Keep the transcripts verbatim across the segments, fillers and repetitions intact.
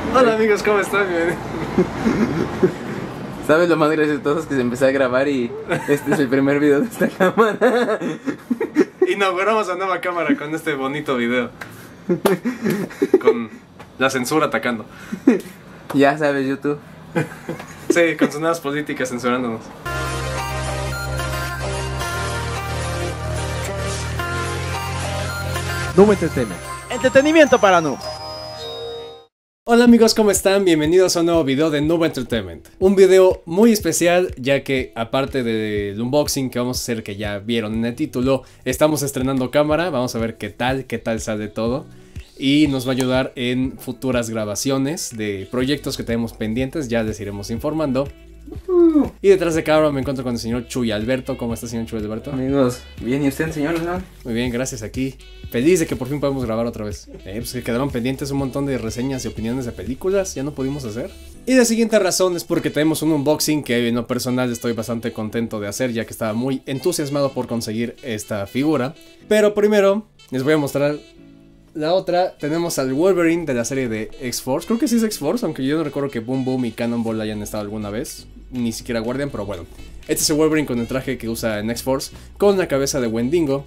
Hola amigos, ¿cómo están? ¿Sabes lo más gracioso de todo? Es que se empezó a grabar y este es el primer video de esta cámara. Inauguramos la nueva cámara con este bonito video. Con la censura atacando. Ya sabes, YouTube. Sí, con sus nuevas políticas censurándonos. Noob Entertainment. Entretenimiento para noobs. Hola amigos, ¿cómo están? Bienvenidos a un nuevo video de Noob Entertainment. Un video muy especial, ya que aparte del unboxing que vamos a hacer, que ya vieron en el título, estamos estrenando cámara. Vamos a ver qué tal, qué tal sale todo. Y nos va a ayudar en futuras grabaciones de proyectos que tenemos pendientes, ya les iremos informando. Y detrás de cámara me encuentro con el señor Chuy Alberto. ¿Cómo está, señor Chuy Alberto? Amigos, bien, ¿y usted, señor? ¿No? Muy bien, gracias, aquí. Feliz de que por fin podemos grabar otra vez. Eh, pues que quedaron pendientes un montón de reseñas y opiniones de películas, ya no pudimos hacer. Y la siguiente razón es porque tenemos un unboxing que en lo personal estoy bastante contento de hacer, ya que estaba muy entusiasmado por conseguir esta figura. Pero primero les voy a mostrar la otra. Tenemos al Wolverine de la serie de X-Force. Creo que sí es X-Force, aunque yo no recuerdo que Boom Boom y Cannonball hayan estado alguna vez. Ni siquiera Guardian, pero bueno. Este es el Wolverine con el traje que usa en X-Force, con la cabeza de Wendigo.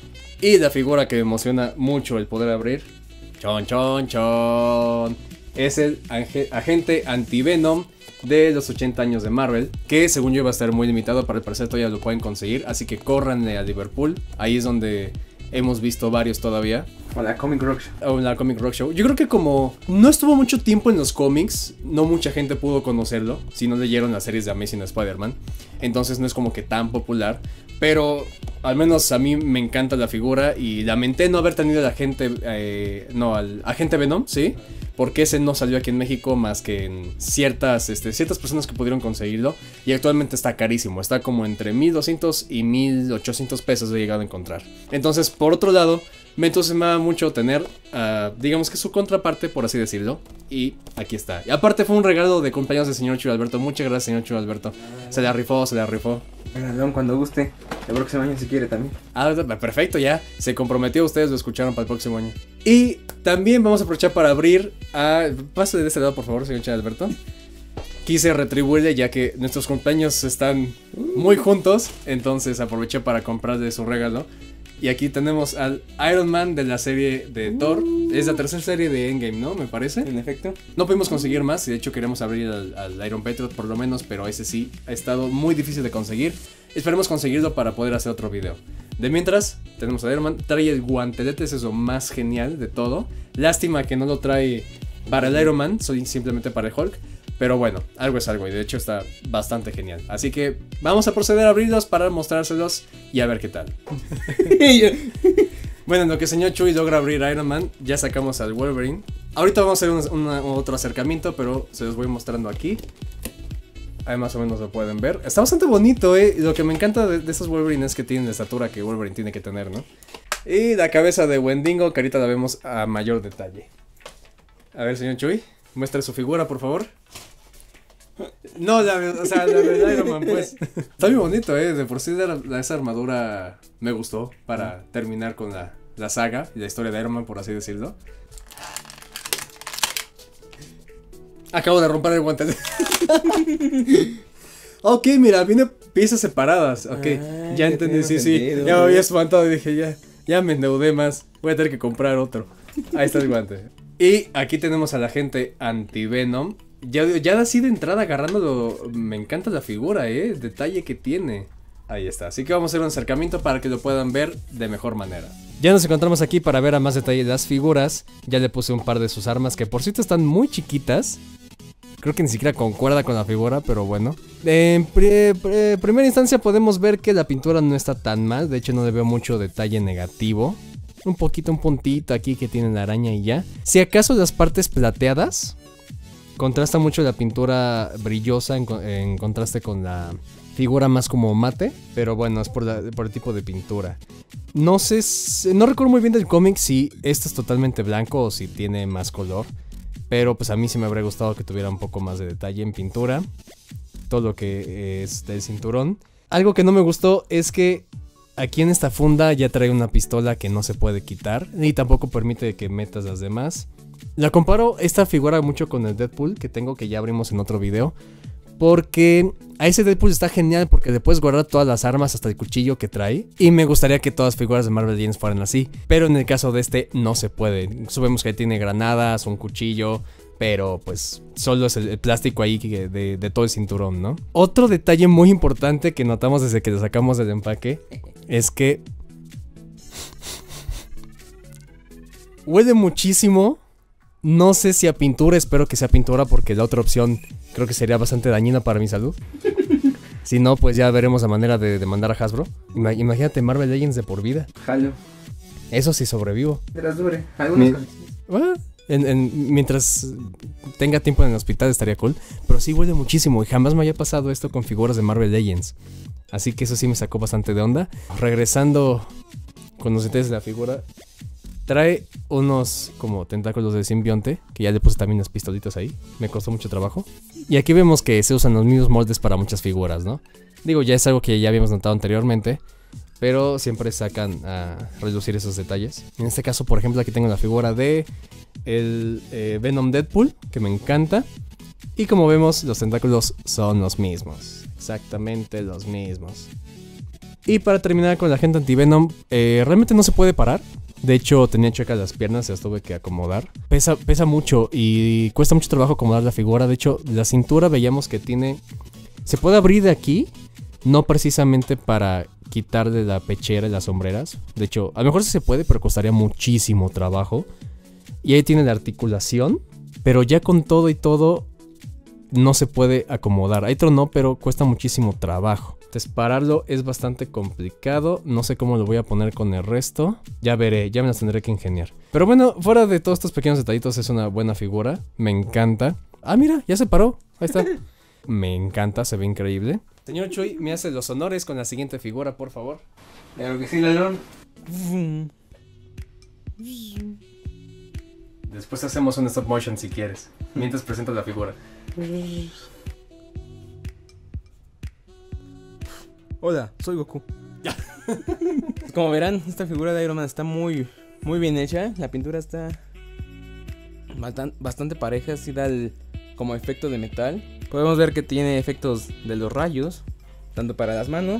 Y la figura que me emociona mucho el poder abrir. Chon, chon, chon. Es el agente anti-Venom de los ochenta años de Marvel, que según yo iba a estar muy limitado, para el parecer todavía lo pueden conseguir. Así que corran a Liverpool, ahí es donde hemos visto varios todavía. O la Comic Rock Show. O la Comic Rock Show. Yo creo que como no estuvo mucho tiempo en los cómics, no mucha gente pudo conocerlo si no leyeron las series de Amazing Spider-Man. Entonces no es como que tan popular. Pero al menos a mí me encanta la figura. Y lamenté no haber tenido al agente eh, No, al agente Venom, ¿sí? Porque ese no salió aquí en México más que en ciertas, este, ciertas personas que pudieron conseguirlo. Y actualmente está carísimo, está como entre mil doscientos y mil ochocientos pesos he llegado a encontrar. Entonces, por otro lado, me entusiasmaba mucho tener, uh, digamos que su contraparte, por así decirlo. Y aquí está. Y aparte fue un regalo de cumpleaños del señor Chuy Alberto. Muchas gracias, señor Chuy Alberto. Se la rifó, se la rifó. León, cuando guste. El próximo año si quiere también. Ah, perfecto, ya. Se comprometió, ustedes lo escucharon para el próximo año. Y también vamos a aprovechar para abrir a... Pase de este lado, por favor, señor Chuy Alberto. Quise retribuirle ya que nuestros cumpleaños están muy juntos. Entonces aproveché para comprarle su regalo. Y aquí tenemos al Iron Man de la serie de uh. Thor. Es la tercera serie de Endgame, ¿no? Me parece. En efecto. No pudimos conseguir más. Y de hecho queremos abrir al, al Iron Patriot por lo menos. Pero ese sí ha estado muy difícil de conseguir. Esperemos conseguirlo para poder hacer otro video. De mientras, tenemos a Iron Man. Trae el guantelete, es eso más genial de todo. Lástima que no lo trae para el Iron Man, simplemente para el Hulk. Pero bueno, algo es algo y de hecho está bastante genial. Así que vamos a proceder a abrirlos para mostrárselos y a ver qué tal. Bueno, en lo que el señor Chuy logra abrir Iron Man, ya sacamos al Wolverine. Ahorita vamos a hacer un, una, otro acercamiento, pero se los voy mostrando aquí. Ahí más o menos lo pueden ver. Está bastante bonito, eh. Lo que me encanta de, de estos Wolverine es que tienen la estatura que Wolverine tiene que tener, ¿no? Y la cabeza de Wendigo, que ahorita la vemos a mayor detalle. A ver, señor Chuy, muestre su figura, por favor. No, la, o sea, la de Iron Man, pues. Está muy bonito, eh. De por sí la, la, esa armadura me gustó para terminar con la, la saga y la historia de Iron Man, por así decirlo. Acabo de romper el guante. Ok, mira, viene piezas separadas. Ok, ah, ya entendí, sí, sentido, sí. Ya me había espantado y dije, ya, ya me endeudé más. Voy a tener que comprar otro. Ahí está el guante. Y aquí tenemos al agente anti-Venom. Ya, ya así de entrada agarrándolo, me encanta la figura, eh, el detalle que tiene. Ahí está, así que vamos a hacer un acercamiento para que lo puedan ver de mejor manera. Ya nos encontramos aquí para ver a más detalle las figuras. Ya le puse un par de sus armas que por cierto están muy chiquitas. Creo que ni siquiera concuerda con la figura, pero bueno. En pre, pre, primera instancia podemos ver que la pintura no está tan mal. De hecho no le veo mucho detalle negativo. Un poquito, un puntito aquí que tiene la araña y ya. Si acaso las partes plateadas contrasta mucho la pintura brillosa en, en contraste con la figura más como mate. Pero bueno, es por, la, por el tipo de pintura. No sé, no recuerdo muy bien del cómic si este es totalmente blanco o si tiene más color. Pero pues a mí sí me habría gustado que tuviera un poco más de detalle en pintura. Todo lo que es del cinturón. Algo que no me gustó es que aquí en esta funda ya trae una pistola que no se puede quitar. Ni tampoco permite que metas las demás. La comparo esta figura mucho con el Deadpool que tengo, que ya abrimos en otro video. Porque a ese Deadpool está genial porque le puedes guardar todas las armas hasta el cuchillo que trae. Y me gustaría que todas las figuras de Marvel Legends fueran así. Pero en el caso de este no se puede. Sabemos que tiene granadas, un cuchillo, pero pues solo es el, el plástico ahí de, de, de todo el cinturón, ¿no? Otro detalle muy importante que notamos desde que lo sacamos del empaque es que huele muchísimo. No sé si a pintura, espero que sea pintura porque la otra opción creo que sería bastante dañina para mi salud. Si no, pues ya veremos la manera de demandar a Hasbro. Ima- Imagínate Marvel Legends de por vida. Jalo. Eso sí sobrevivo. Mientras dure. Algunos Mi- con- Bueno, en, en- mientras tenga tiempo en el hospital estaría cool. Pero sí huele muchísimo y jamás me había pasado esto con figuras de Marvel Legends. Así que eso sí me sacó bastante de onda. Regresando con los detalles de la figura. Trae unos como tentáculos de simbionte, que ya le puse también las pistolitas ahí. Me costó mucho trabajo. Y aquí vemos que se usan los mismos moldes para muchas figuras, ¿no? Digo, ya es algo que ya habíamos notado anteriormente, pero siempre sacan a reducir esos detalles. En este caso, por ejemplo, aquí tengo la figura de el eh, Venom Deadpool, que me encanta. Y como vemos, los tentáculos son los mismos. Exactamente los mismos. Y para terminar con la gente anti-Venom, eh, realmente no se puede parar. De hecho, tenía chuecas las piernas, se las tuve que acomodar. Pesa, pesa mucho y cuesta mucho trabajo acomodar la figura. De hecho, la cintura veíamos que tiene... Se puede abrir de aquí, no precisamente para quitarle la pechera y las sombreras. De hecho, a lo mejor sí se puede, pero costaría muchísimo trabajo. Y ahí tiene la articulación, pero ya con todo y todo no se puede acomodar. Hay otro no, pero cuesta muchísimo trabajo. Entonces pararlo es bastante complicado. No sé cómo lo voy a poner con el resto. Ya veré, ya me las tendré que ingeniar. Pero bueno, fuera de todos estos pequeños detallitos, es una buena figura. Me encanta. Ah, mira, ya se paró. Ahí está. Me encanta, se ve increíble. Señor Chuy, me hace los honores con la siguiente figura, por favor. Claro que sí, Lalón. Después hacemos un stop motion si quieres. Mientras presento la figura. Hola, soy Goku. Como verán, esta figura de Iron Man está muy, muy bien hecha. La pintura está bastan- bastante pareja, así da el, como efecto de metal. Podemos ver que tiene efectos de los rayos, tanto para las manos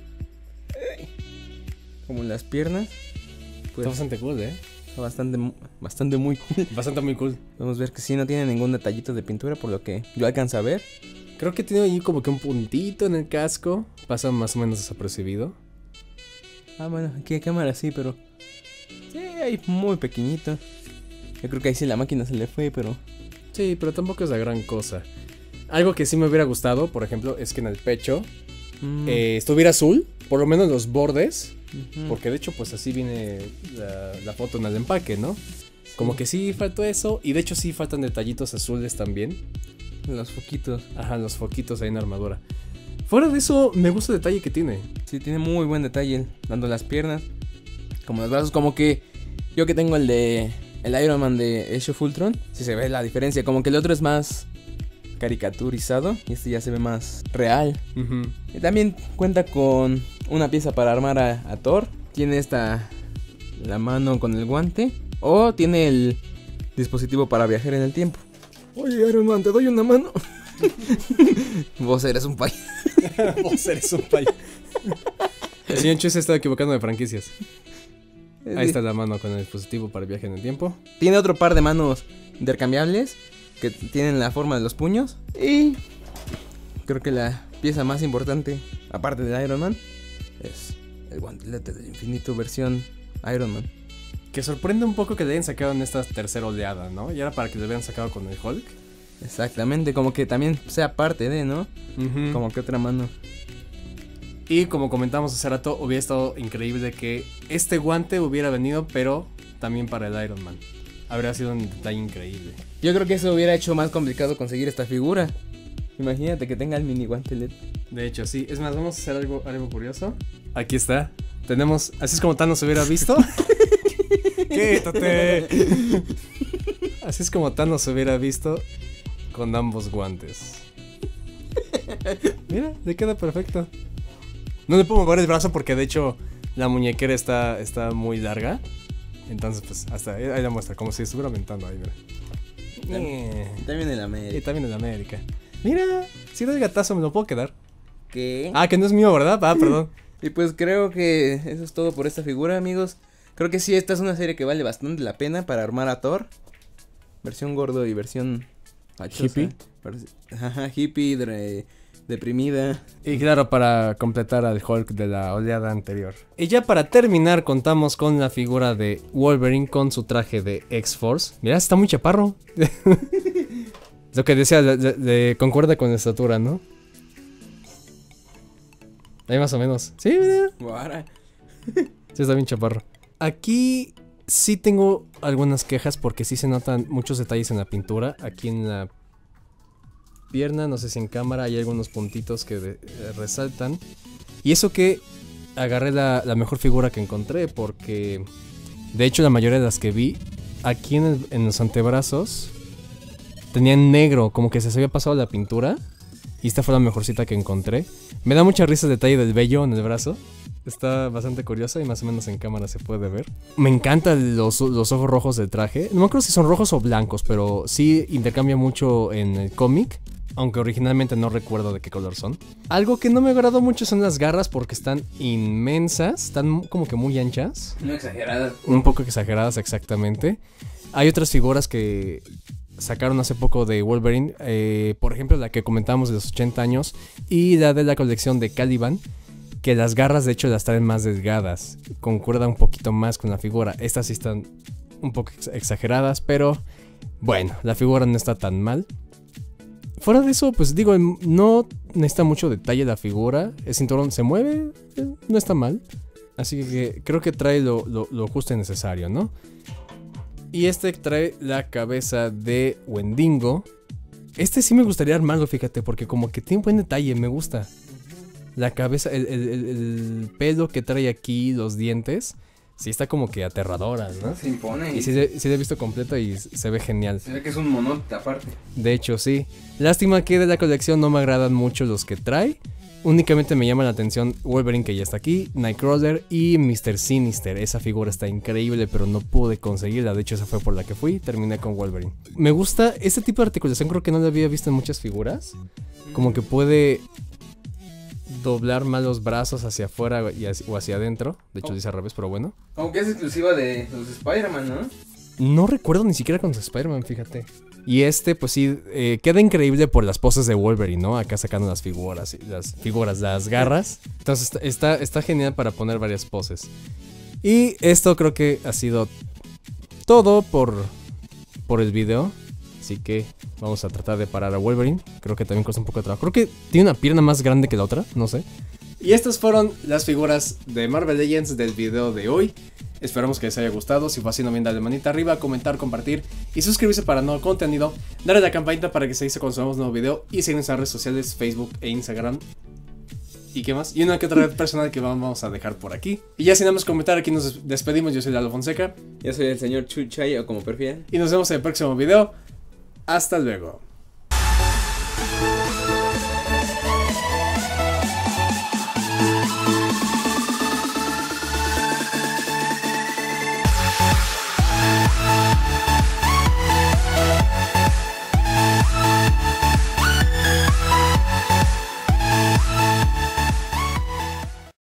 como las piernas. Pues, Está bastante cool, ¿eh? está bastante, mu- bastante muy cool. Bastante muy cool. Podemos ver que sí, no tiene ningún detallito de pintura, por lo que yo alcanzo a ver. Creo que tiene ahí como que un puntito en el casco. Pasa más o menos desapercibido. Ah, bueno, aquí hay cámara sí, pero sí, ahí muy pequeñito. Yo creo que ahí sí la máquina se le fue, pero Sí, pero tampoco es la gran cosa. Algo que sí me hubiera gustado, por ejemplo, es que en el pecho mm, eh, estuviera azul. Por lo menos los bordes. ujú. Porque de hecho pues así viene la, la foto en el empaque, ¿no? Como que sí faltó eso. Y de hecho sí faltan detallitos azules también. Los foquitos. Ajá, los foquitos ahí en la armadura. Fuera de eso, me gusta el detalle que tiene. Sí, tiene muy buen detalle, dando las piernas, como los brazos, como que yo que tengo el de el Iron Man de Age of Ultron, sí se ve la diferencia, como que el otro es más caricaturizado y este ya se ve más real. Ujú. Y también cuenta con una pieza para armar a, a Thor, tiene esta la mano con el guante o tiene el dispositivo para viajar en el tiempo. Oye, Iron Man, te doy una mano. Vos eres un pay. Vos eres un payo. El señor Chu se está equivocando de franquicias. Ahí está la mano con el dispositivo para el viaje en el tiempo. Tiene otro par de manos intercambiables que tienen la forma de los puños. Y creo que la pieza más importante, aparte del Iron Man, es el guantelete del infinito versión Iron Man. Que sorprende un poco que le hayan sacado en esta tercera oleada, ¿no? Y era para que le hubieran sacado con el Hulk. Exactamente, como que también sea parte de, ¿no? Ujú. Como que otra mano. Y como comentamos hace rato, hubiera estado increíble que este guante hubiera venido, pero también para el Iron Man. Habría sido un detalle increíble. Yo creo que eso hubiera hecho más complicado conseguir esta figura. Imagínate que tenga el mini guantelete. De hecho, sí. Es más, vamos a hacer algo, algo curioso. Aquí está. Tenemos... Así es como Thanos hubiera visto. ¡Quítate! Así es como Thanos hubiera visto con ambos guantes. Mira, le queda perfecto. No le puedo mover el brazo porque de hecho la muñequera está, está muy larga. Entonces, pues, hasta ahí, ahí la muestra, como si estuviera aventando ahí, mira. Eh, también el América. Y también en América. Mira, si doy gatazo, ¿me lo puedo quedar? ¿Qué? Ah, que no es mío, ¿verdad? Ah, perdón. Y pues creo que eso es todo por esta figura, amigos. Creo que sí, esta es una serie que vale bastante la pena para armar a Thor. Versión gordo y versión fachosa. Hippie. Ajá, hippie, de, deprimida. Y claro, para completar al Hulk de la oleada anterior. Y ya para terminar, contamos con la figura de Wolverine con su traje de X-Force. Mira, está muy chaparro. Lo que decía, de, de, de, concuerda con la estatura, ¿no? Ahí más o menos. Sí, mira. Guara. Sí, está bien chaparro. Aquí sí tengo algunas quejas porque sí se notan muchos detalles en la pintura. Aquí en la pierna, no sé si en cámara, hay algunos puntitos que de, eh, resaltan. Y eso que agarré la, la mejor figura que encontré porque de hecho la mayoría de las que vi aquí en, el, en los antebrazos tenían negro, como que se había pasado la pintura. Y esta fue la mejorcita que encontré. Me da mucha risa el detalle del vello en el brazo. Está bastante curiosa y más o menos en cámara se puede ver. Me encantan los, los ojos rojos del traje. No me acuerdo si son rojos o blancos, pero sí intercambia mucho en el cómic. Aunque originalmente no recuerdo de qué color son. Algo que no me agradó mucho son las garras porque están inmensas. Están como que muy anchas. No exageradas. Un poco exageradas, exactamente. Hay otras figuras que sacaron hace poco de Wolverine. Eh, por ejemplo, la que comentábamos de los ochenta años. Y la de la colección de Caliban. Que las garras de hecho las traen más delgadas. Concuerda un poquito más con la figura. Estas sí están un poco ex exageradas. Pero bueno, la figura no está tan mal. Fuera de eso, pues digo, no necesita mucho detalle la figura. El cinturón se mueve, eh, no está mal. Así que creo que trae lo, lo, lo justo y necesario, ¿no? Y este trae la cabeza de Wendigo. Este sí me gustaría armarlo, fíjate, porque como que tiene buen detalle, me gusta. La cabeza, el, el, el, el pelo que trae aquí, los dientes, sí está como que aterradora, ¿no? Se impone. Y sí, sí lo he visto completo y se ve genial. Se ve que es un monote aparte. De hecho, sí. Lástima que de la colección no me agradan mucho los que trae. Únicamente me llama la atención Wolverine, que ya está aquí, Nightcrawler y mister Sinister. Esa figura está increíble, pero no pude conseguirla. De hecho, esa fue por la que fui. Terminé con Wolverine. Me gusta este tipo de articulación, creo que no lo había visto en muchas figuras. Como que puede doblar más los brazos hacia afuera y hacia, o hacia adentro. De hecho, oh. dice al revés, pero bueno. Como que es exclusiva de los Spider-Man, ¿no? No recuerdo ni siquiera con los Spider-Man, fíjate. Y este, pues sí, eh, queda increíble por las poses de Wolverine, ¿no? Acá sacando las figuras, las figuras, las garras. Entonces está, está, está genial para poner varias poses. Y esto creo que ha sido todo por, por el video. Así que vamos a tratar de parar a Wolverine. Creo que también cuesta un poco de trabajo. Creo que tiene una pierna más grande que la otra, no sé. Y estas fueron las figuras de Marvel Legends del video de hoy. Esperamos que les haya gustado. Si fue así, no olviden darle manita arriba, comentar, compartir y suscribirse para nuevo contenido. Darle a la campanita para que se avise cuando subamos un nuevo video. Y seguirnos en las redes sociales, Facebook e Instagram. ¿Y qué más? Y una que otra red personal que vamos a dejar por aquí. Y ya sin nada más comentar, aquí nos despedimos. Yo soy Lalo Fonseca. Yo soy el señor Chuchay, o como prefieran. Y nos vemos en el próximo video. Hasta luego.